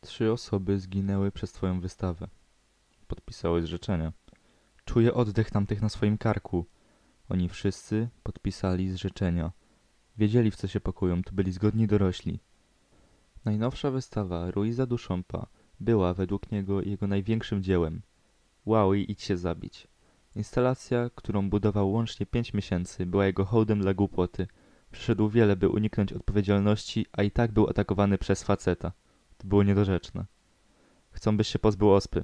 3 osoby zginęły przez twoją wystawę. Podpisałeś zrzeczenia. Czuję oddech tamtych na swoim karku. Oni wszyscy podpisali zrzeczenia. Wiedzieli, w co się pakują, to byli zgodni dorośli. Najnowsza wystawa Ruiza Duchampa była według niego jego największym dziełem. Wow, i idź się zabić. Instalacja, którą budował łącznie 5 miesięcy, była jego hołdem dla głupoty. Przeszedł wiele, by uniknąć odpowiedzialności, a i tak był atakowany przez faceta. To było niedorzeczne. Chcą, byś się pozbył ospy.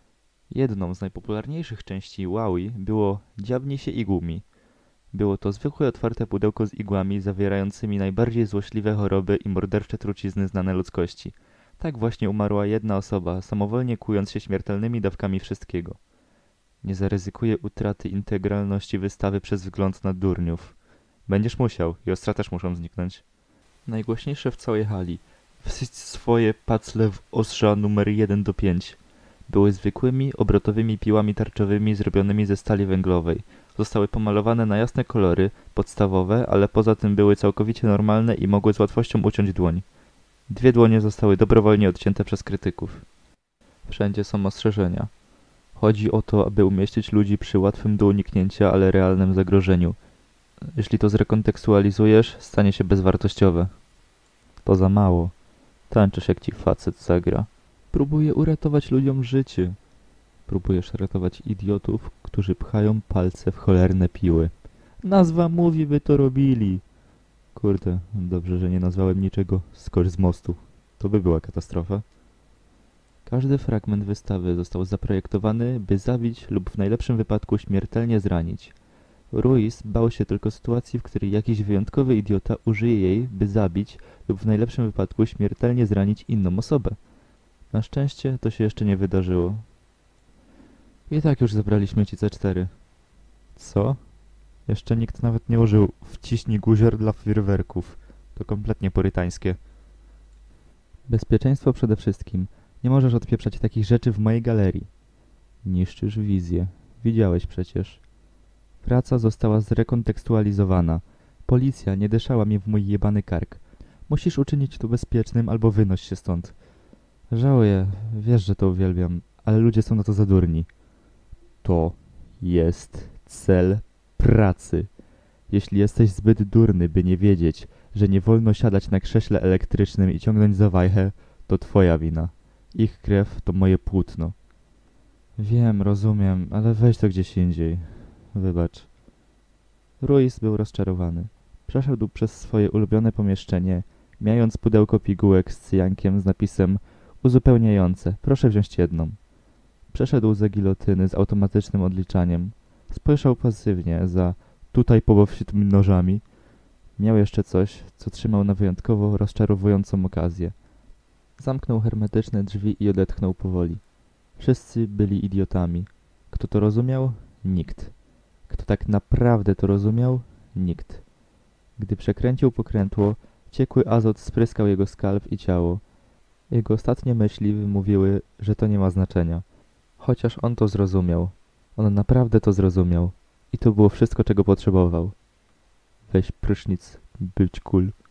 Jedną z najpopularniejszych części Wowi było Dziabnij się igłami. Było to zwykłe otwarte pudełko z igłami zawierającymi najbardziej złośliwe choroby i mordercze trucizny znane ludzkości. Tak właśnie umarła jedna osoba, samowolnie kłując się śmiertelnymi dawkami wszystkiego. Nie zaryzykuję utraty integralności wystawy przez wzgląd na durniów. Będziesz musiał i ostra też muszą zniknąć. Najgłośniejsze w całej hali. Wsyć swoje pacle w ostrza numer 1 do 5. Były zwykłymi, obrotowymi piłami tarczowymi zrobionymi ze stali węglowej. Zostały pomalowane na jasne kolory, podstawowe, ale poza tym były całkowicie normalne i mogły z łatwością uciąć dłoń. 2 dłonie zostały dobrowolnie odcięte przez krytyków. Wszędzie są ostrzeżenia. Chodzi o to, aby umieścić ludzi przy łatwym do uniknięcia, ale realnym zagrożeniu. Jeśli to zrekontekstualizujesz, stanie się bezwartościowe. To za mało. Tańczysz, jak ci facet zagra. Próbuję uratować ludziom życie. Próbujesz ratować idiotów, którzy pchają palce w cholerne piły. Nazwa mówi, by to robili. Kurde, dobrze, że nie nazwałem niczego skocz z mostu. To by była katastrofa. Każdy fragment wystawy został zaprojektowany, by zabić lub w najlepszym wypadku śmiertelnie zranić. Ruiz bał się tylko sytuacji, w której jakiś wyjątkowy idiota użyje jej, by zabić lub w najlepszym wypadku śmiertelnie zranić inną osobę. Na szczęście to się jeszcze nie wydarzyło. I tak już zebraliśmy ci C4. Co? Jeszcze nikt nawet nie użył wciśnij guzior dla fajerwerków. To kompletnie purytańskie. Bezpieczeństwo przede wszystkim. Nie możesz odpieprzać takich rzeczy w mojej galerii. Niszczysz wizję. Widziałeś przecież. Praca została zrekontekstualizowana. Policja nie dyszała mi w mój jebany kark. Musisz uczynić to bezpiecznym albo wynoś się stąd. Żałuję, wiesz, że to uwielbiam, ale ludzie są na to za durni. To jest cel pracy. Jeśli jesteś zbyt durny, by nie wiedzieć, że nie wolno siadać na krześle elektrycznym i ciągnąć za wajchę, to twoja wina. Ich krew to moje płótno. Wiem, rozumiem, ale weź to gdzieś indziej. Wybacz. Ruiz był rozczarowany. Przeszedł przez swoje ulubione pomieszczenie, mijając pudełko pigułek z cyjankiem z napisem uzupełniające. Proszę wziąć jedną. Przeszedł za gilotyny z automatycznym odliczaniem. Spojrzał pasywnie za tutaj pobaw się tymi nożami. Miał jeszcze coś, co trzymał na wyjątkowo rozczarowującą okazję. Zamknął hermetyczne drzwi i odetchnął powoli. Wszyscy byli idiotami. Kto to rozumiał? Nikt. Kto tak naprawdę to rozumiał? Nikt. Gdy przekręcił pokrętło, ciekły azot spryskał jego skalp i ciało. Jego ostatnie myśli wymówiły, że to nie ma znaczenia. Chociaż on to zrozumiał. On naprawdę to zrozumiał. I to było wszystko, czego potrzebował. Weź prysznic, być cool.